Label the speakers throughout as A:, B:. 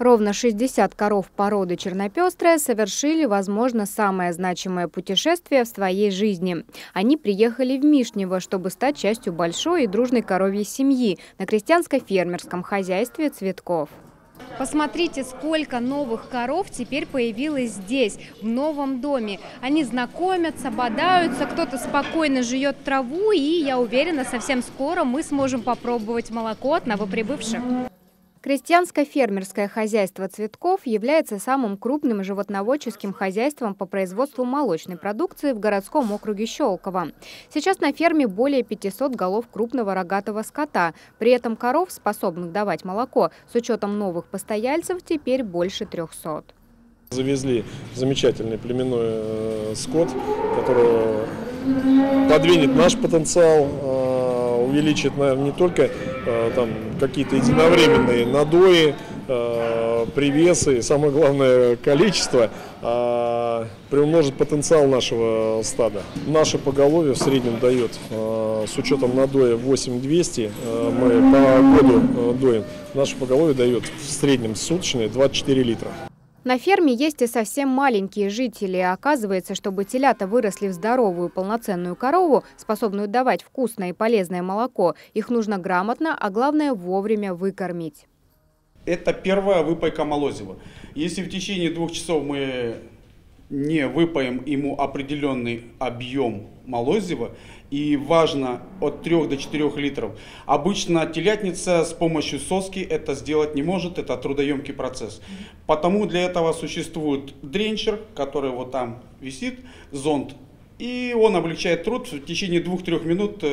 A: Ровно 60 коров породы чернопестрая совершили, возможно, самое значимое путешествие в своей жизни. Они приехали в Мишнево, чтобы стать частью большой и дружной коровьей семьи на крестьянско-фермерском хозяйстве Цветков. Посмотрите, сколько новых коров теперь появилось здесь, в новом доме. Они знакомятся, бодаются, кто-то спокойно жует траву, и, я уверена, совсем скоро мы сможем попробовать молоко от новоприбывших. Крестьянско-фермерское хозяйство Цветков является самым крупным животноводческим хозяйством по производству молочной продукции в городском округе Щелково. Сейчас на ферме более 500 голов крупного рогатого скота. При этом коров, способных давать молоко, с учетом новых постояльцев, теперь больше 300.
B: Завезли замечательный племенной скот, который подвинет наш потенциал, увеличит, наверное, не только там какие-то единовременные надои, привесы, самое главное количество, приумножит потенциал нашего стада. Наше поголовье в среднем дает, с учетом надоя 8200, мы по году доим, наше поголовье дает в среднем суточные 24 литра.
A: На ферме есть и совсем маленькие жители. Оказывается, чтобы телята выросли в здоровую полноценную корову, способную давать вкусное и полезное молоко, их нужно грамотно, а главное вовремя выкормить.
C: Это первая выпайка молозива. Если в течение 2 часов мы не выпаем ему определенный объем молозива, и важно от 3 до 4 литров. Обычно телятница с помощью соски это сделать не может, это трудоемкий процесс. Потому для этого существует дренчер, который вот там висит, зонд, и он облегчает труд, в течение 2-3 минут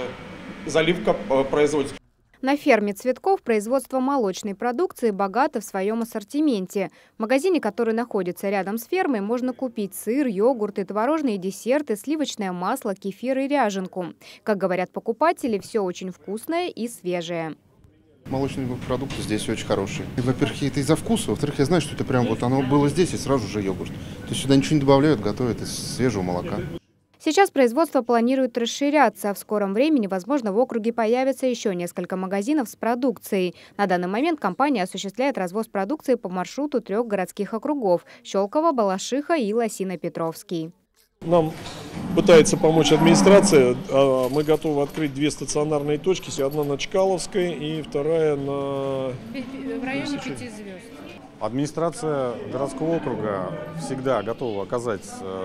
C: заливка производится.
A: На ферме Цветков производство молочной продукции богато в своем ассортименте. В магазине, который находится рядом с фермой, можно купить сыр, йогурты, творожные десерты, сливочное масло, кефир и ряженку. Как говорят покупатели, все очень вкусное и свежее.
D: Молочные продукты здесь очень хорошие. Во-первых, это из-за вкуса, во-вторых, я знаю, что это прям вот оно было здесь и сразу же йогурт. То есть сюда ничего не добавляют, готовят из свежего молока.
A: Сейчас производство планирует расширяться, а в скором времени, возможно, в округе появится еще несколько магазинов с продукцией. На данный момент компания осуществляет развоз продукции по маршруту 3 городских округов – Щелково, Балашиха и Лосино-Петровский.
B: Нам пытается помочь администрация. Мы готовы открыть 2 стационарные точки. Одна на Чкаловской и вторая на...
A: В районе 5 звезд.
E: Администрация городского округа всегда готова оказать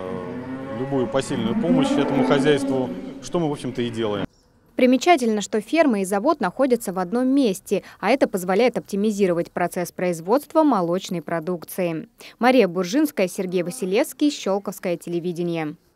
E: любую посильную помощь этому хозяйству, что мы, в общем-то, и делаем.
A: Примечательно, что ферма и завод находятся в одном месте, а это позволяет оптимизировать процесс производства молочной продукции. Мария Буржинская, Сергей Василевский, Щелковское телевидение.